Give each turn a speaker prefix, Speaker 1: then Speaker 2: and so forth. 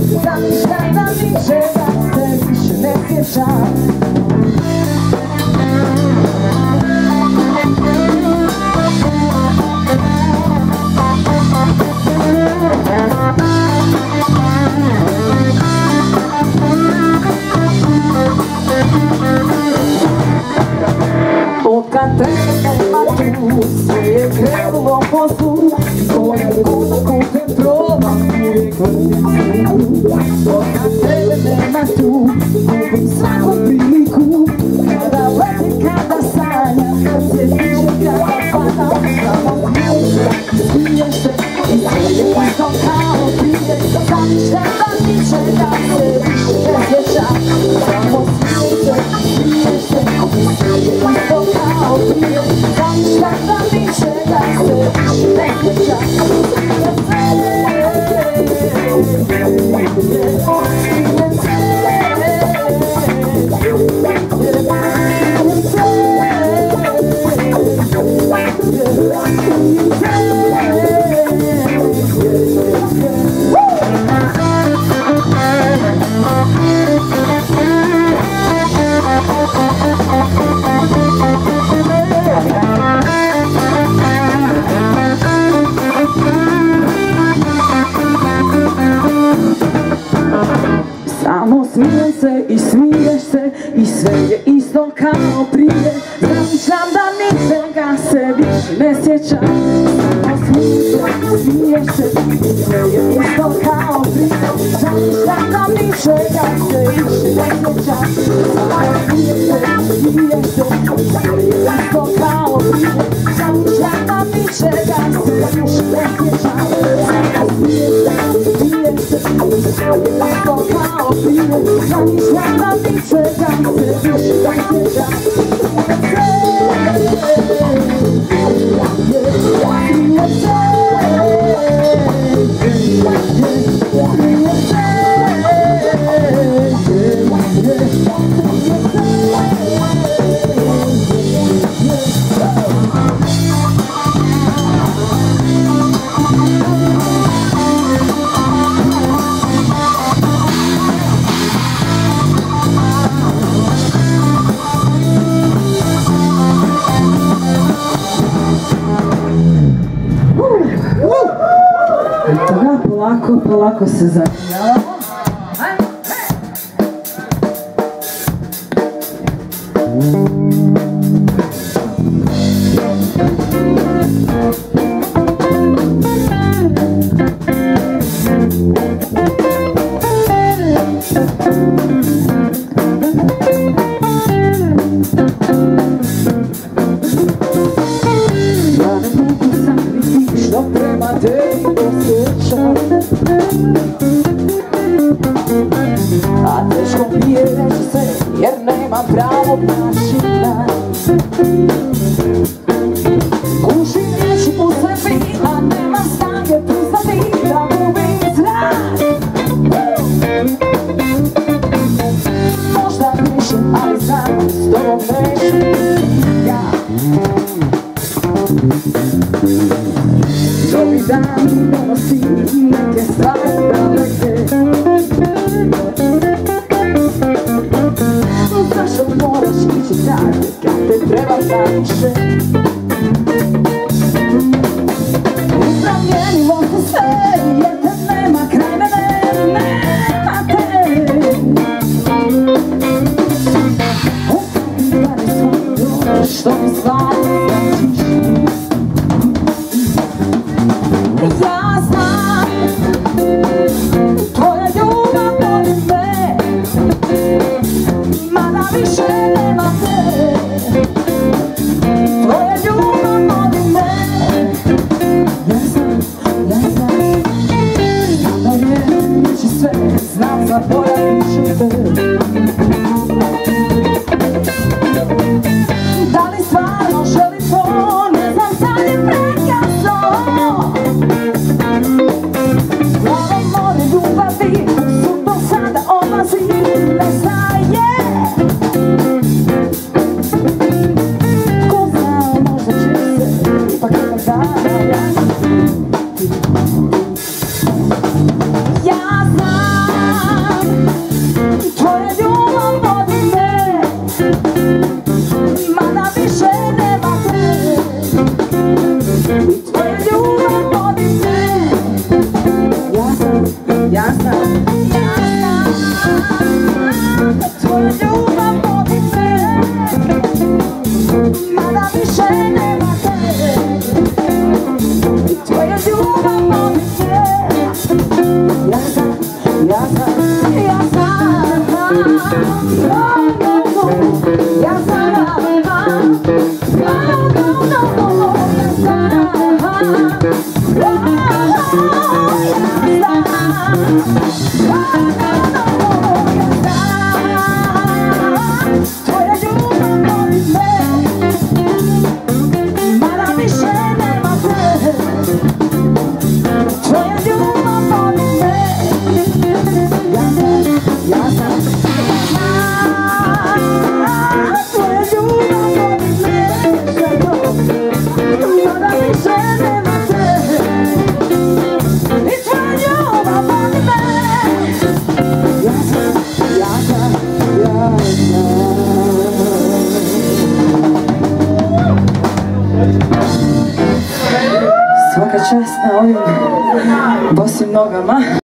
Speaker 1: Zamišljam da ničega se više ne sjećam. Otkad tebe nema tu, sve je krenulo po zlu. Tvoja ruka putem probam uvijek vrtim. Otkad tebe nema tu, gubim svaku priliku. Kada letim, kada sanjam, kad se dižem, kada padam. Samo smiješ se i sve je isto kao prije. Zamišljam da ničega se više ne sjećam. Samo smiješ se i sve je isto kao prije. Zamišljam da ničega se više ne sjećam. Samo smijem se i smiješ se i sve je isto kao prije. Zamišljam da ničega se više ne sjećam. Samo smiješ se i sve je isto kao prije. Zamišljam da ničega se više ne sjećam. Samo smiješ se i sve je isto kao prije. Zamišljam da ničega se više ne sjećam. Samo smiješ se i sve je isto kao prije. Zamišljam da ničega se više ne sjećam. Polako se zanimljavamo. Ja ne mogu sakriti što prema tebi osjećam. A teško mi je reći se jer nemam pravo prašina. Kušim riječi u sebi, a nemam snage priznati da gubim zrak. Možda griješim, ali znam s tobom neću ja. Novi dan donosi neke stvari daleke. Zašto moraš ići dalje kad te treba najviše? Promijenilo se sve jer te nema kraj mene, nema te. Ostavljaj svoju što mi stvari značiš. Ja znam, tvoja ljubav voli me, mada više nema te. Tvoja ljubav voli me. Ja znam, da riječi sve, znam zaboravit ću te. Da li stvarno želi to, ne znam, sad je prekasno. Glava more ljubavi, sud do sada odlazi, nestaje. Ko zna, možda će se ipak jednog dana vratiti. Ja znam ja znam, tvoja ljubav vodi me, mada više nema te. Tvoja ljubav vodi me, ja znam, ja znam, ja znam, ja znam, tvoja ljubav vodi me, mada više nema te. Tvoja ljubav vodi me, ja znam, ja znam, tvoja ljubav vodi me, mada više nema te. I tvoja ljubav vodi me, ja znam, ja znam, ja znam. Svaka čast na ovim bosim nogama.